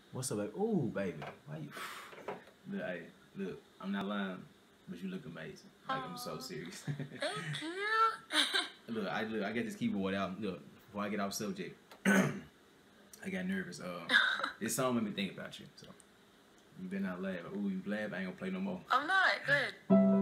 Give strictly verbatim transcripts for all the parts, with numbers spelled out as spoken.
What's up, baby? Ooh, baby. Why you? Look, I, look, I'm not lying, but you look amazing. Like, I'm so serious. Thank you. Look, I look, I get this keyboard out. Look, before I get off subject, I got nervous. Uh, this song made me think about you. So you better not laugh. Ooh, you laugh, I ain't gonna play no more. I'm not good.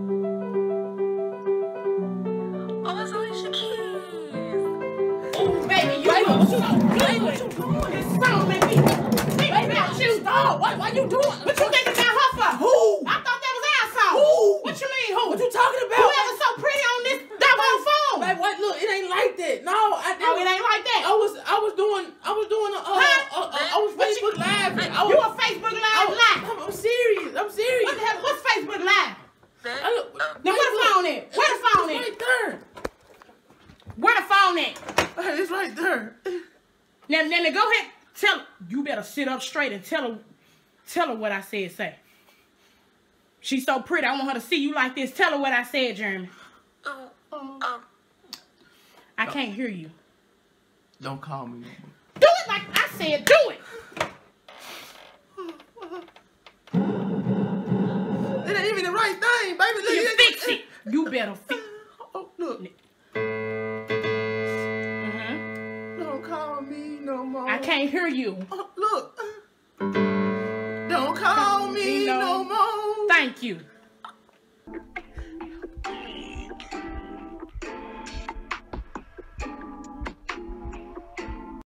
Oh, it's Alicia Keys. Oh, baby, you know what you doing? Baby, what you doing? This song make me think about you. Dog, what, what you doing? What you thinking about her for? Who? I thought that was our song. Who? What you mean, who? What you talking about? Whoever's so pretty on this doggone phone. Baby, what? Look, it ain't like that. No, I didn't. Oh, it ain't like that. I was, I was doing, I was doing a, uh, Huh? uh, uh, I was What Facebook you- Live. I You was, a Facebook I Live was, live? I'm, I'm serious. I'm serious. What the hell? What's Facebook Live? That, I look, uh, Now where the phone at? Where the phone it's at? right there. Where the phone at? It's right there. Now, now, now go ahead. Tell her. You better sit up straight and tell her. Tell her what I said. Say. She's so pretty. I want her to see you like this. Tell her what I said, Jeremy. oh, um, I can't hear you. Don't call me no more. Do it like I said. Do it. It ain't even the right thing, baby. Look, You it- fix it. You better fix. Oh, look. Mm-hmm. Don't call me no more. I can't hear you. Oh, look. Don't call me no- no more. Thank you.